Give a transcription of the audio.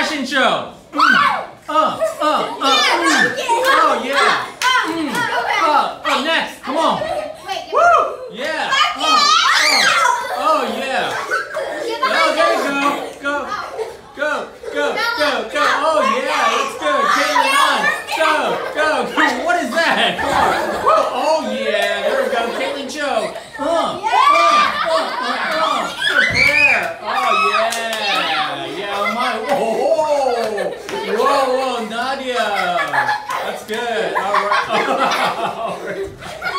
fashion show. Oh yeah. Next, come on. Woo! Yeah. Oh yeah. Oh, there you go. Go. Oh yeah, it's good. Caitlin on. Go. What is that? Come on. Oh yeah, there we go. Caitlin Joe. Good player. Oh yeah, my. Whoa, Nadia. That's good. All right.